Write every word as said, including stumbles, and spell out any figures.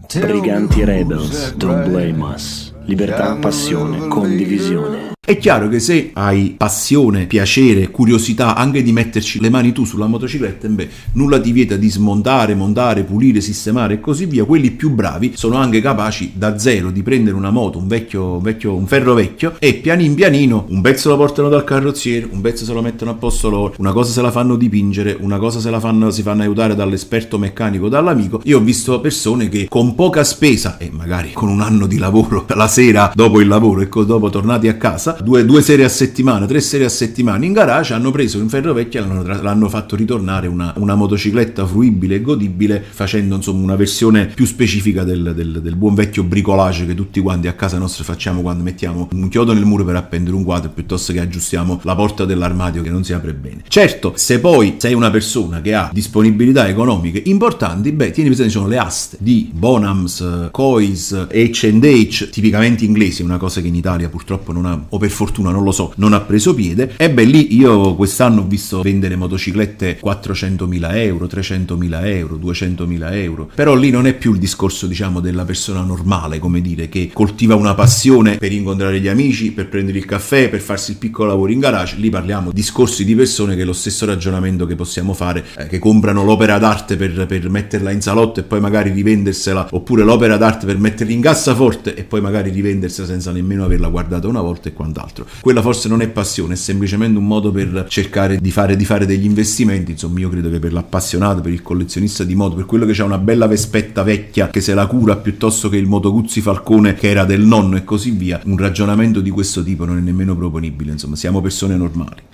Briganti Rebels, Don't Blame Us. Libertà, passione, condivisione. È chiaro che se hai passione, piacere, curiosità anche di metterci le mani tu sulla motocicletta, beh, nulla ti vieta di smontare, montare, pulire, sistemare e così via. Quelli più bravi sono anche capaci da zero di prendere una moto, un vecchio, vecchio un ferro vecchio, e pianin pianino un pezzo lo portano dal carrozziere, un pezzo se lo mettono a posto loro, una cosa se la fanno dipingere, una cosa se la fanno, si fanno aiutare dall'esperto meccanico, dall'amico. Io ho visto persone che con poca spesa e magari con un anno di lavoro la sera dopo il lavoro e dopo tornati a casa, Due, due sere a settimana, tre sere a settimana in garage, hanno preso un ferro vecchio e l'hanno, l'hanno fatto ritornare una, una motocicletta fruibile e godibile, facendo insomma una versione più specifica del, del, del buon vecchio bricolage che tutti quanti a casa nostra facciamo quando mettiamo un chiodo nel muro per appendere un quadro piuttosto che aggiustiamo la porta dell'armadio che non si apre bene. Certo, se poi sei una persona che ha disponibilità economiche importanti, beh, tieni presente, sono le aste di Bonhams, Coys, acca and acca, tipicamente inglesi, una cosa che in Italia purtroppo non ha, o per fortuna non lo so, non ha preso piede. E beh, lì io quest'anno ho visto vendere motociclette quattrocentomila euro, trecentomila euro, duecentomila euro, però lì non è più il discorso, diciamo, della persona normale, come dire, che coltiva una passione per incontrare gli amici, per prendere il caffè, per farsi il piccolo lavoro in garage. Lì parliamo discorsi di persone che è lo stesso ragionamento che possiamo fare, eh, che comprano l'opera d'arte per, per metterla in salotto e poi magari rivendersela, oppure l'opera d'arte per metterla in cassaforte e poi magari rivendersela senza nemmeno averla guardata una volta e quant'altro. Quella forse non è passione, è semplicemente un modo per cercare di fare, di fare degli investimenti. Insomma, io credo che per l'appassionato, per il collezionista di moto, per quello che c'ha una bella Vespetta vecchia che se la cura piuttosto che il Moto Guzzi Falcone che era del nonno e così via, un ragionamento di questo tipo non è nemmeno proponibile. Insomma, siamo persone normali.